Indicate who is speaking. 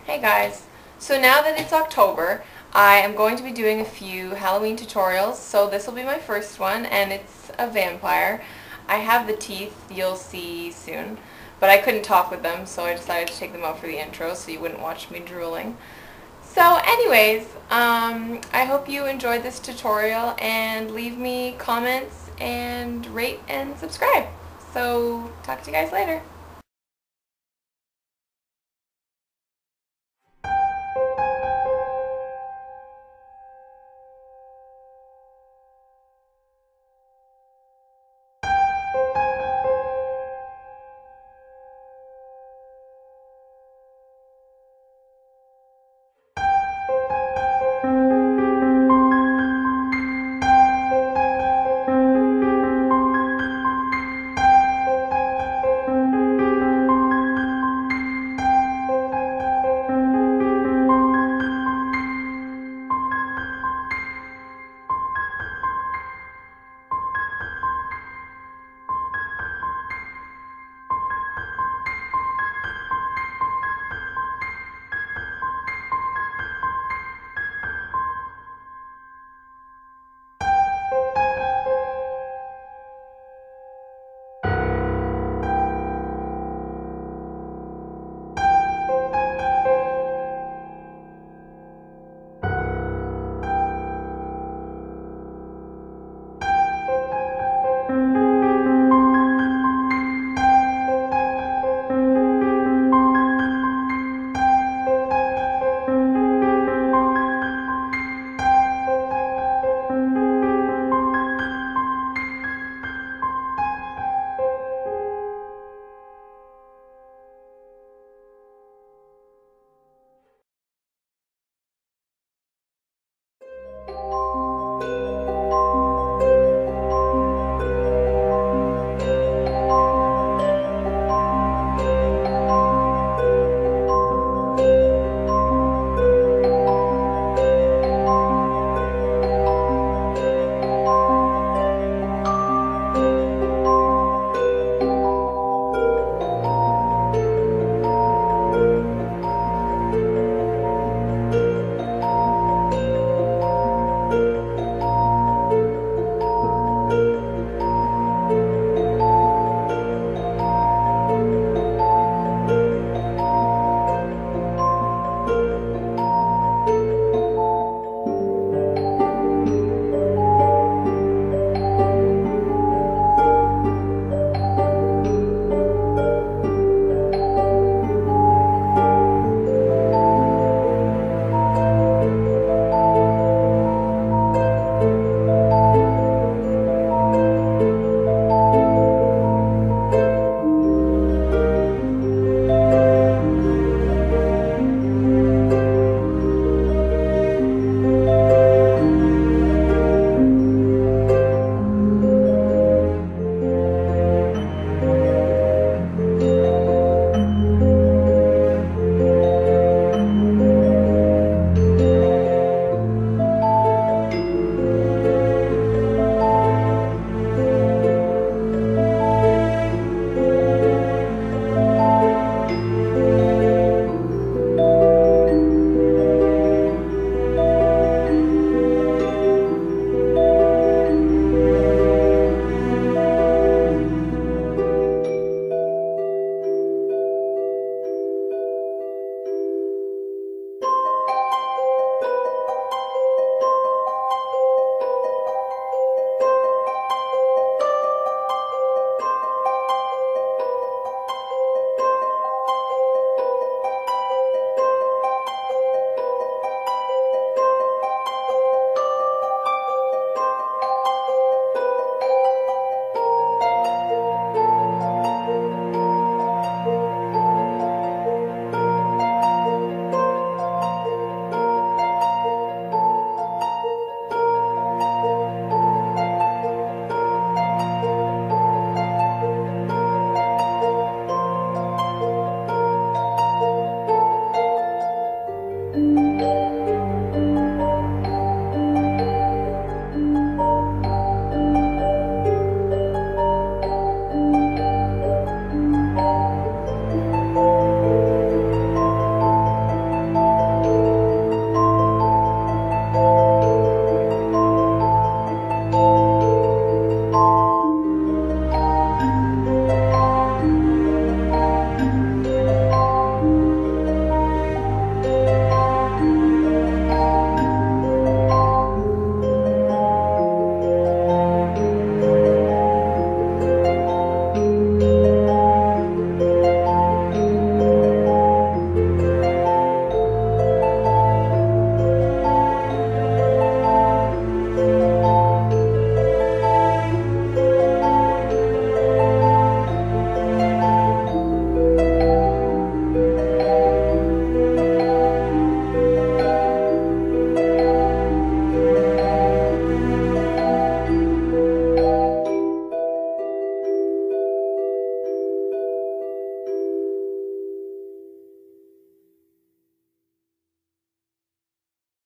Speaker 1: Hey guys, so now that it's October, I am going to be doing a few Halloween tutorials. So this will be my first one, and it's a vampire. I have the teeth, you'll see soon, but I couldn't talk with them, so I decided to take them out for the intro so you wouldn't watch me drooling. So anyways, I hope you enjoyed this tutorial, and leave me comments and rate and subscribe. So talk to you guys later.